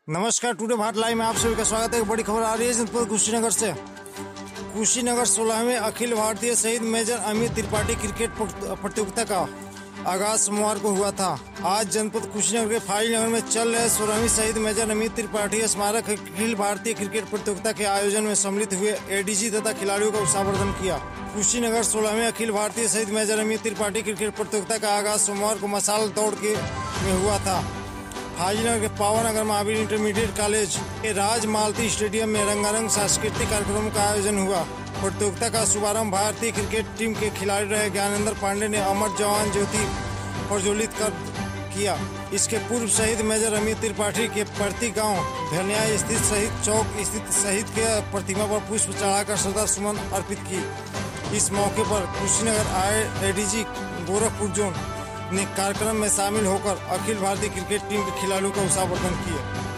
नमस्कार, today Bharat live में आप सभी का स्वागत है। एक बड़ी खबर आ रही है जनपद कुशीनगर से। कुशीनगर 16वें अखिल भारतीय शहीद मेजर अमित त्रिपाठी क्रिकेट प्रतियोगिता का आगाज सोमवार को हुआ था। आज जनपद कुशीनगर के फाइल नगर में चल रहे 16वीं शहीद मेजर अमित त्रिपाठी स्मारक अखिल भारतीय क्रिकेट प्रतियोगिता के आयोजन में सम्मिलित हुए एडीजी तथा खिलाड़ियों का उत्साहवर्धन किया। कुशीनगर 16वें अखिल भारतीय शहीद मेजर अमित त्रिपाठी क्रिकेट प्रतियोगिता का आगाज सोमवार को मसाल दौड़ में हुआ था। हाजीनगर के पावानगर महावीर इंटरमीडिएट कॉलेज के राज मालती स्टेडियम में रंगारंग सांस्कृतिक कार्यक्रमों का आयोजन हुआ। प्रतियोगिता का शुभारंभ भारतीय क्रिकेट टीम के खिलाड़ी रहे ज्ञानेंद्र पांडे ने अमर जवान ज्योति प्रज्वलित कर किया। इसके पूर्व शहीद मेजर अमित त्रिपाठी के प्रति गांव धनिया स्थित शहीद चौक स्थित शहीद के प्रतिमा पर पुष्प चढ़ाकर श्रद्धा सुमन अर्पित की। इस मौके पर कुशीनगर आए एडीजी गोरखपुर जोन ने कार्यक्रम में शामिल होकर अखिल भारतीय क्रिकेट टीम के खिलाड़ियों का उत्साहवर्धन किया।